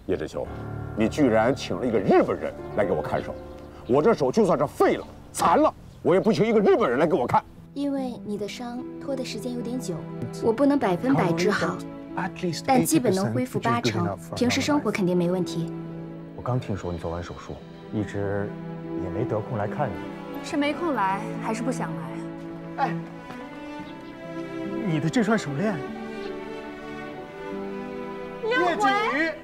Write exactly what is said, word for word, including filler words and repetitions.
叶知秋，你居然请了一个日本人来给我看手，我这手就算是废了、残了，我也不请一个日本人来给我看。 因为你的伤拖的时间有点久，我不能百分百治好，但基本能恢复八成，平时生活肯定没问题。 我刚听说你做完手术，一直也没得空来看你。 是没空来，还是不想来？ 哎，你的这串手链， 六回。